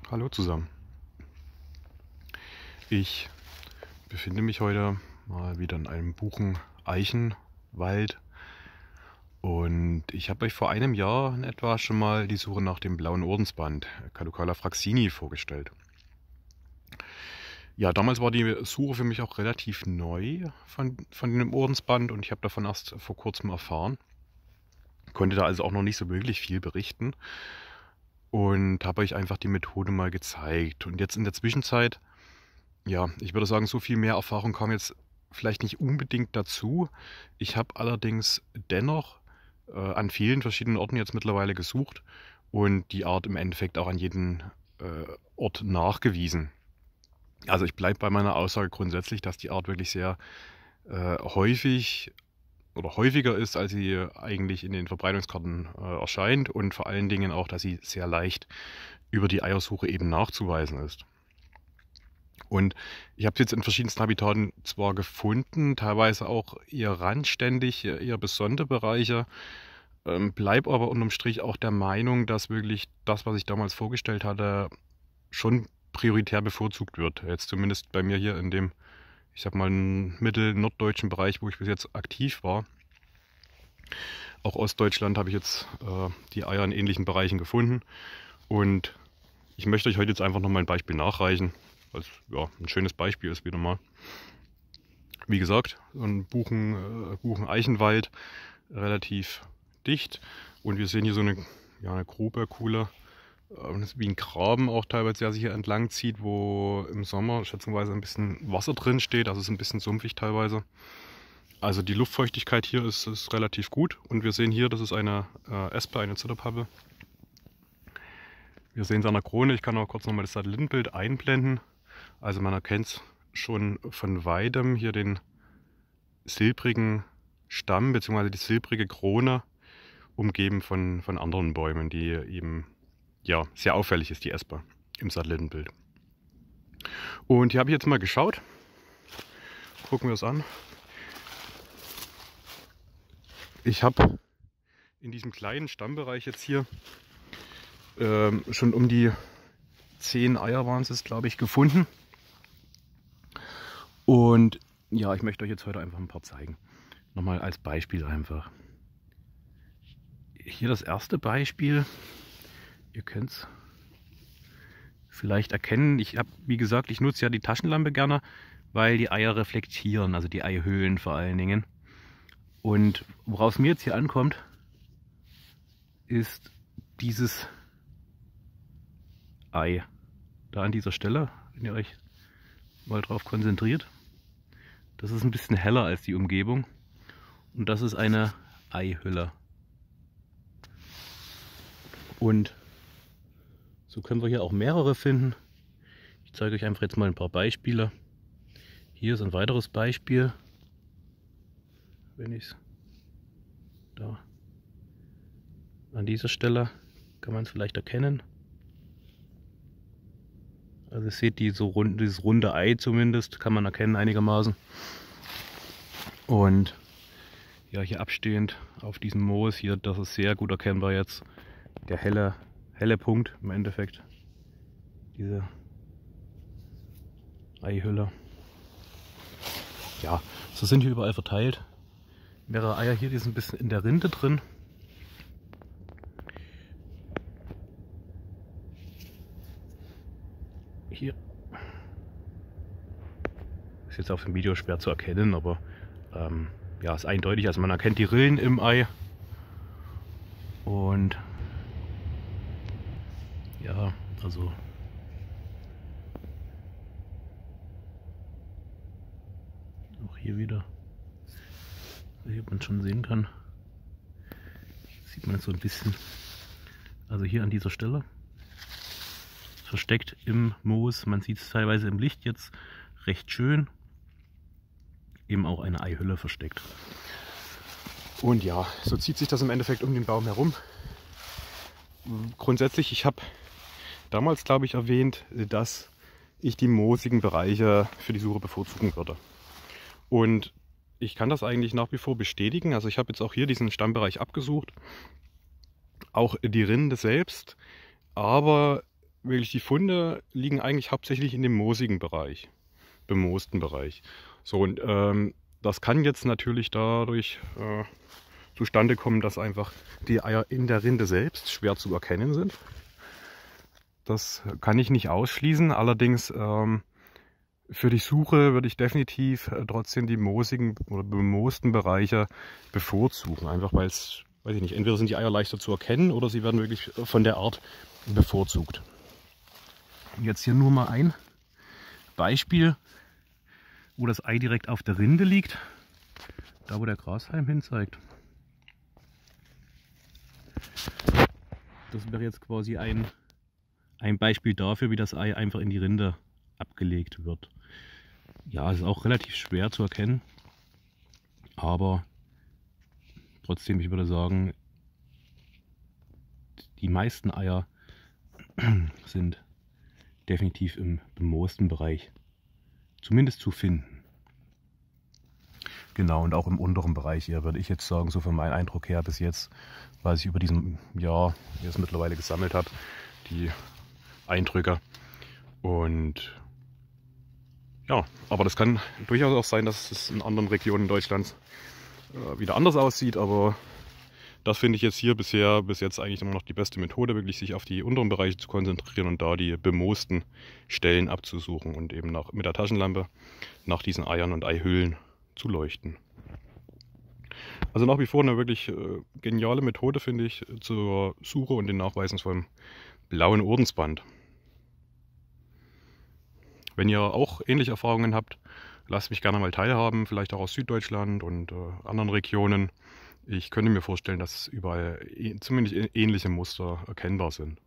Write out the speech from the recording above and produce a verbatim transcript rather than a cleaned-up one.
Hallo zusammen. Ich befinde mich heute mal wieder in einem Buchen-Eichenwald und ich habe euch vor einem Jahr in etwa schon mal die Suche nach dem blauen Ordensband Caducala fraxini vorgestellt. Ja, damals war die Suche für mich auch relativ neu von, von dem Ordensband und ich habe davon erst vor kurzem erfahren. Konnte da also auch noch nicht so wirklich viel berichten und habe euch einfach die Methode mal gezeigt. Und jetzt in der Zwischenzeit, ja, ich würde sagen, so viel mehr Erfahrung kam jetzt vielleicht nicht unbedingt dazu. Ich habe allerdings dennoch äh, an vielen verschiedenen Orten jetzt mittlerweile gesucht und die Art im Endeffekt auch an jeden äh, Ort nachgewiesen. Also ich bleibe bei meiner Aussage grundsätzlich, dass die Art wirklich sehr äh, häufig oder häufiger ist, als sie eigentlich in den Verbreitungskarten äh, erscheint und vor allen Dingen auch, dass sie sehr leicht über die Eiersuche eben nachzuweisen ist. Und ich habe es jetzt in verschiedensten Habitaten zwar gefunden, teilweise auch eher randständig, eher besondere Bereiche, ähm, bleib aber unterm Strich auch der Meinung, dass wirklich das, was ich damals vorgestellt hatte, schon prioritär bevorzugt wird. Jetzt zumindest bei mir hier in dem, ich sag mal, mittel-norddeutschen Bereich, wo ich bis jetzt aktiv war. Auch Ostdeutschland habe ich jetzt äh, die Eier in ähnlichen Bereichen gefunden. Und ich möchte euch heute jetzt einfach nochmal ein Beispiel nachreichen. Als, ja, ein schönes Beispiel ist wieder mal. Wie gesagt, ein Buchen, äh, Buchen-Eichenwald, relativ dicht. Und wir sehen hier so eine, ja, eine Grube, coole, äh, wie ein Graben auch teilweise, der sich hier entlang zieht, wo im Sommer schätzungsweise ein bisschen Wasser drin steht. Also es ist ein bisschen sumpfig teilweise. Also die Luftfeuchtigkeit hier ist, ist relativ gut. Und wir sehen hier, das ist eine äh, Espe, eine Zitterpappe. Wir sehen es an der Krone. Ich kann auch kurz nochmal das Satellitenbild einblenden. Also man erkennt es schon von weitem, hier den silbrigen Stamm bzw. die silbrige Krone, umgeben von, von anderen Bäumen, die eben ja, sehr auffällig ist, die Espe im Satellitenbild. Und hier habe ich jetzt mal geschaut. Gucken wir es an. Ich habe in diesem kleinen Stammbereich jetzt hier ähm, schon um die zehn Eier waren es, glaube ich, gefunden. Und ja, ich möchte euch jetzt heute einfach ein paar zeigen. Nochmal als Beispiel einfach. Hier das erste Beispiel. Ihr könnt es vielleicht erkennen. Ich habe, wie gesagt, ich nutze ja die Taschenlampe gerne, weil die Eier reflektieren, also die Eihüllen vor allen Dingen. Und woraus mir jetzt hier ankommt, ist dieses Ei. Da an dieser Stelle, wenn ihr euch mal drauf konzentriert. Das ist ein bisschen heller als die Umgebung. Und das ist eine Eihülle. Und so können wir hier auch mehrere finden. Ich zeige euch einfach jetzt mal ein paar Beispiele. Hier ist ein weiteres Beispiel. Wenn ich es da an dieser Stelle kann man es vielleicht erkennen. Also ihr seht diese rund, dieses runde Ei zumindest, kann man erkennen einigermaßen. Und ja, hier abstehend auf diesem Moos hier, das ist sehr gut erkennbar jetzt. Der helle, helle Punkt im Endeffekt. Diese Eihülle. Ja, so sind hier überall verteilt. Mehrere Eier hier, die sind ein bisschen in der Rinde drin. Hier ist jetzt auf dem Video schwer zu erkennen, aber ähm, ja, ist eindeutig. Also man erkennt die Rillen im Ei und ja, also auch hier wieder, wie man schon sehen kann, sieht man es so ein bisschen. Also hier an dieser Stelle. Versteckt im Moos, man sieht es teilweise im Licht jetzt recht schön, eben auch eine Eihülle versteckt. Und ja, so zieht sich das im Endeffekt um den Baum herum. Grundsätzlich, ich habe damals, glaube ich, erwähnt, dass ich die moosigen Bereiche für die Suche bevorzugen würde. Und ich kann das eigentlich nach wie vor bestätigen. Also ich habe jetzt auch hier diesen Stammbereich abgesucht, auch die Rinde selbst, aber wirklich die Funde liegen eigentlich hauptsächlich in dem moosigen Bereich, bemoosten Bereich. So, und ähm, das kann jetzt natürlich dadurch äh, zustande kommen, dass einfach die Eier in der Rinde selbst schwer zu erkennen sind. Das kann ich nicht ausschließen. Allerdings ähm, für die Suche würde ich definitiv äh, trotzdem die moosigen oder bemoosten Bereiche bevorzugen. Einfach weil es, weiß ich nicht, entweder sind die Eier leichter zu erkennen oder sie werden wirklich von der Art bevorzugt. Jetzt hier nur mal ein Beispiel, wo das Ei direkt auf der Rinde liegt. Da wo der Grashalm hin zeigt. Das wäre jetzt quasi ein, ein Beispiel dafür, wie das Ei einfach in die Rinde abgelegt wird. Ja, es ist auch relativ schwer zu erkennen, aber trotzdem, ich würde sagen, die meisten Eier sind definitiv im bemoosten Bereich zumindest zu finden. Genau, und auch im unteren Bereich hier würde ich jetzt sagen, so von meinem Eindruck her bis jetzt, was ich über diesem Jahr jetzt mittlerweile gesammelt habe, die Eindrücke. Und ja, aber das kann durchaus auch sein, dass es in anderen Regionen Deutschlands äh, wieder anders aussieht, aber das finde ich jetzt hier bisher bis jetzt eigentlich immer noch die beste Methode, wirklich sich auf die unteren Bereiche zu konzentrieren und da die bemoosten Stellen abzusuchen und eben nach, mit der Taschenlampe nach diesen Eiern und Eihüllen zu leuchten. Also nach wie vor eine wirklich äh, geniale Methode, finde ich, zur Suche und den Nachweisen vom blauen Ordensband. Wenn ihr auch ähnliche Erfahrungen habt, lasst mich gerne mal teilhaben, vielleicht auch aus Süddeutschland und äh, anderen Regionen. Ich könnte mir vorstellen, dass überall zumindest ähnliche Muster erkennbar sind.